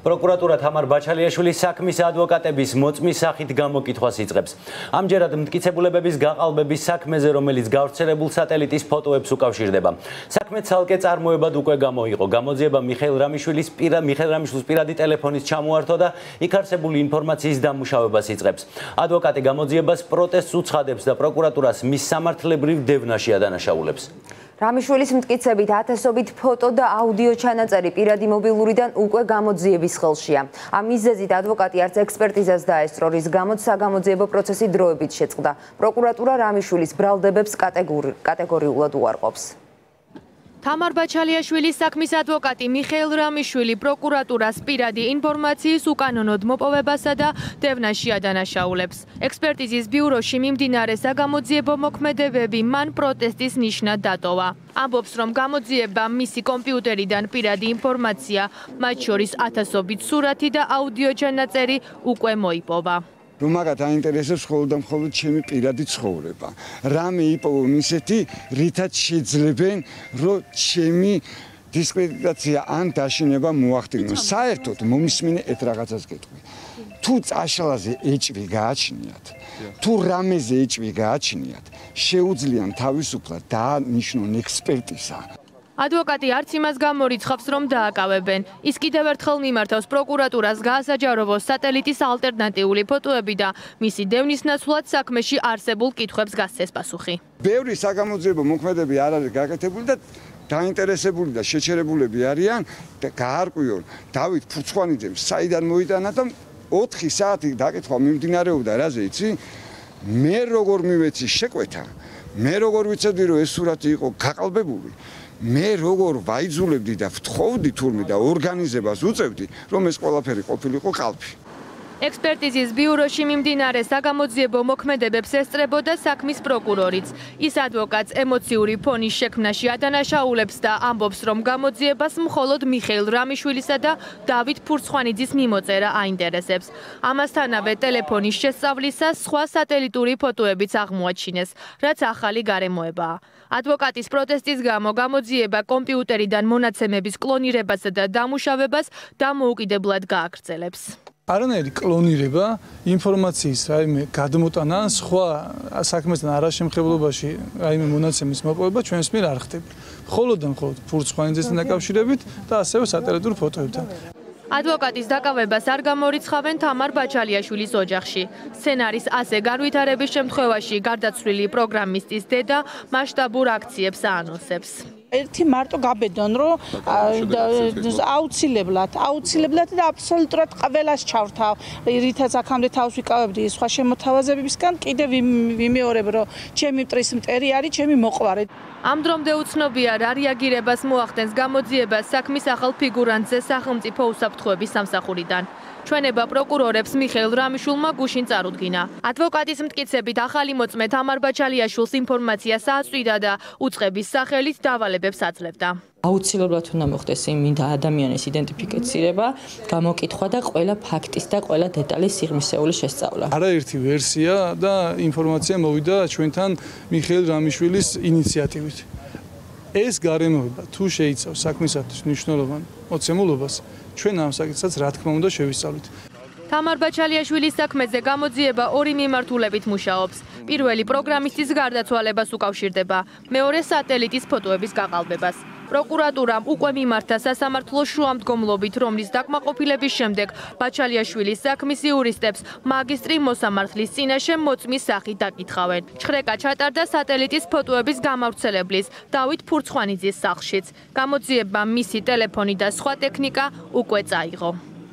Prokuratura Tamar Bačaliashvilis საქმის ადვოკატების მოწმის სახით გამოკითხვას იწყებს. Ამჯერად მტკიცებულებების გაყალბების საქმეზე, რომელიც გავრცელებულ სატელიტის ფოტოებს უკავშირდება. საქმე ცალკე წარმოებად უკვე გამოიყო. გამოძიება მიხეილ რამიშვილის პირადი ტელეფონის ჩამოართვა და იქ არსებული ინფორმაციის დამუშავებას იწყებს. ადვოკატი გამოძიებას პროტესტს უცხადებს და პროკურატურას მის სამართლებრივ დევნაში ადანაშაულებს. რამიშვილის მტკიცებით ათასობით ფოტო და აუდიო ჩანაწერი პირადი მობილურიდან უკვე გამოძიების ხელშია. ამ მიზეზით ადვოკატი არც ექსპერტიზას დაესწრო, რის გამოც საგამოძიებო პროცესი დროებით შეწყდა. პროკურატურა რამიშვილის ბრალდებებს კატეგორიულად უარყოფს. Tamar Bačaliashvilis საქმის ადვოკატი მიხეილ რამიშვილი პროკურატურას პირადი ინფორმაციის უკანონოდ მოპოვებასა და დევნაში ადანაშაულებს. ექსპერტიზის ბიუროში მიმდინარე საგამოძიებო მოქმედებები მან პროტესტის ნიშნად დატოვა. ამბობს, რომ გამოძიება მისი კომპიუტერიდან პირადი ინფორმაცია, მათ შორის ათასობით სურათი და აუდიო ჩანაწერი უკვე მოიპოვა. Რომელსაც აინტერესებს მხოლოდ და მხოლოდ ჩემი პირადი ცხოვრება. რამე იპოვონ ისეთი, რითაც შეძლებენ, რომ ჩემი დისკრედიტაცია ან დაშინება მოახდინოს. საერთოდ მომისმინე ერთ რაღაცას გეტყვი. თუ წაშლაზე ეჭვი გააჩნიათ, თუ რამეზე ეჭვი გააჩნიათ, შეუძლიან თავისუფლად დაანიშნონ ექსპერტიზა. ადვოკატი არც იმას გამორიცხავს, რომ დააკავებენ. ის კიდევ ერთხელ მიმართავს პროკურატურას გაასაჯაროვოს სატელიტის ალტერნატიული ფოტოები და მისი დევნის ნაცვლად საქმეში არსებულ კითხვებს გასცეს პასუხი. ბევრი საგამოძიებო მოქმედებები არ არის გაკეთებული და დაინტერესებული და შეჩერებულები არიან და გაარკვიონ დავით ფურცხვანიძემ საიდან მოიტანა და 4 საათი დაკითხვა მიმდინარეობდა, რაზე იცი? მე როგორ მივეცი შეკვეთა, მე როგორ ვიცოდი, რომ ეს სურათი იყო გაყალბებული. მე როგორ ვაიძულებდი და ვთხოვდი თურმე და ორგანიზებას უწევდი, რომ ეს ყველაფერი ყოფილიყო ყალბი. ექსპერტიზის ბიუროში მიმდინარე საგამოძიებო მოქმედებებს ესწრებოდა საქმის პროკურორიც. ის ადვოკატს ემოციური ფონის შექმნაში ადანაშაულებს და ამბობს, რომ გამოძიებას მხოლოდ მიხეილ რამიშვილისა და დავით ფურცხვანიძის მიმოწერა აინტერესებს. ამასთანავე ტელეფონის შესწავლისას სხვა სატელიტური ფოტოებიც აღმოაჩინეს, რაც ახალი გარემოებაა. ადვოკატის პროტესტის გამო გამოძიება კომპიუტერიდან მონაცემების კლონირებასა და დამუშავებას დამოუკიდებლად გააგრძელებს. არანაირი კლონირება, ინფორმაციის რაიმე გადმოტანა, სხვა საქმესთან არაშემხებლობაში რაიმე მონაცემის მოპოვება ჩვენს მიერ არ ხდება. მხოლოდ და მხოლოდ ფურცხვანიძესთან დაკავშირებით და ასევე სატელიტურ ფოტოებთან. ადვოკატის დაკავებას არ გამორიცხავენ თამარ ბაჩალიაშვილის ოჯახში. სცენარის ასე განვითარების შემთხვევაში გარდაცვლილი პროგრამისტის დედა მასშტაბურ აქციებს აანონსებს. ერთი მარტო გაბედონ, რომ აუცილებლად და აბსოლუტურად ყველას ჩავრთავ, რითაც აქამდე თავს ვიკავებდი სხვა შემოთავაზებებისგან, კიდევ ვიმეორებ, რომ ჩემი მტრის მტერი არის ჩემი მოყვარე. ამ დრომდე უცნობია რა რეაგირებას მოახდენს გამოძიებას საქმის ახალ ფიგურანტზე სახელმწიფო უსაფრთხოების სამსახურიდან. ჩვენება პროკურორებს მიხეილ რამიშვილმა გუშინ წარუდგინა. ადვოკატის მტკიცებით ახალი მოწმე თამარ ბაჩალიაშვილს ინფორმაციას აწვდიდა და უწყების სახელით დავალებებს აძლევდა. აუცილებლად უნდა მოხდეს მინდა ადამიანის იდენტიფიცირება, გამოკითხვა და ყველა ფაქტის და ყველა დეტალის სიღრმისეული შესწავლა. არაერთი ვერსია და ინფორმაცია მოვიდა ჩვენთან მიხეილ რამიშვილის ინიციატივით. ეს გარემოება თუ შეიცავს საქმისათვის მნიშვნელოვან მოცემულობას, ჩვენ ამ საკითხსაც რა თქმა უნდა შევისწავლით. თამარ ბაჩალიაშვილის საქმეზე გამოძიება ორი მიმართულებით მუშაობს. პირველი პროგრამისტის გარდაცვალებას უკავშირდება, მეორე სატელიტის ფოტოების გაყალბებას. პროკურატურამ უკვე მიმართა სასამართლო შუამდგომლობით, რომლის დაკმაყოფილების შემდეგ ბაჩალიაშვილის საქმის იურისტებს მაგისტრი მოსამართლის წინაშე მოწმის სახით დაკითხავენ. ჩხრეკა ჩატარდა სატელიტის ფოტოების გამავრცელებლის დავით ფურცხვანიძის სახლშიც. გამოძიებამ მისი ტელეფონი და სხვა ტექნიკა უკვე წაიღო.